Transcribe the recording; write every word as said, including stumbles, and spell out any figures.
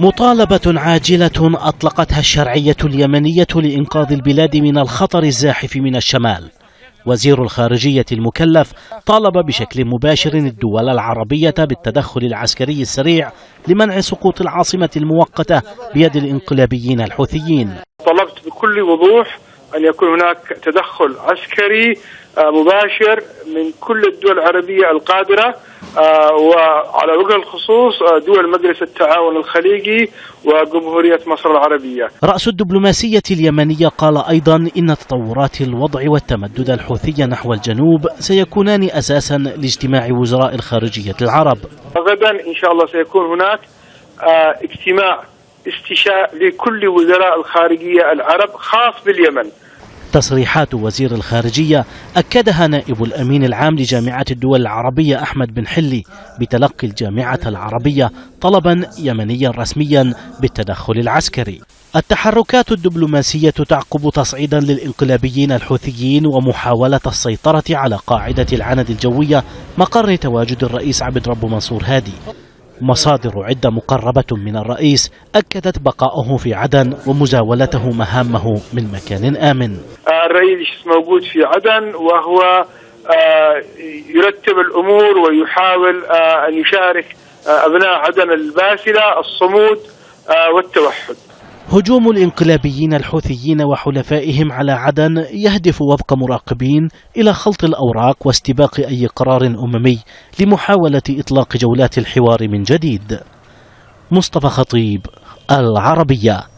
مطالبة عاجلة أطلقتها الشرعية اليمنية لإنقاذ البلاد من الخطر الزاحف من الشمال. وزير الخارجية المكلف طالب بشكل مباشر الدول العربية بالتدخل العسكري السريع لمنع سقوط العاصمة المؤقتة بيد الانقلابيين الحوثيين. طلبت بكل وضوح أن يكون هناك تدخل عسكري مباشر من كل الدول العربية القادرة، وعلى وجه الخصوص دول مجلس التعاون الخليجي وجمهورية مصر العربية. رأس الدبلوماسية اليمنية قال أيضا إن تطورات الوضع والتمدد الحوثي نحو الجنوب سيكونان أساسا لاجتماع وزراء الخارجية العرب. غدا إن شاء الله سيكون هناك اجتماع استشاء لكل وزراء الخارجية العرب خاص باليمن. تصريحات وزير الخارجية أكدها نائب الأمين العام لجامعة الدول العربية أحمد بن حلي بتلقي الجامعة العربية طلبا يمنيا رسميا بالتدخل العسكري. التحركات الدبلوماسية تعقب تصعيدا للإنقلابيين الحوثيين ومحاولة السيطرة على قاعدة العند الجوية مقر تواجد الرئيس عبد رب منصور هادي. مصادر عدة مقربة من الرئيس أكدت بقاؤه في عدن ومزاولته مهامه من مكان آمن. الرئيس موجود في عدن وهو يرتب الأمور ويحاول أن يشارك أبناء عدن الباسلة الصمود والتوحد. هجوم الانقلابيين الحوثيين وحلفائهم على عدن يهدف وفق مراقبين إلى خلط الأوراق واستباق أي قرار أممي لمحاولة إطلاق جولات الحوار من جديد. مصطفى خطيب، العربية.